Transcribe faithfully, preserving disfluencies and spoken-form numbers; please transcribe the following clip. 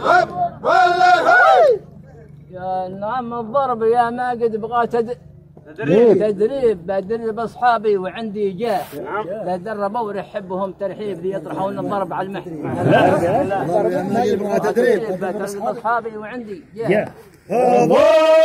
يا نعم الضرب يا ما قد بغى تد... تدريب تدريب بدرب اصحابي وعندي جاه لا دربوا ويحبهم ترحيب ذي يطرحون الضرب على المحن. لا لا تدريب بدرب اصحابي وعندي جاه.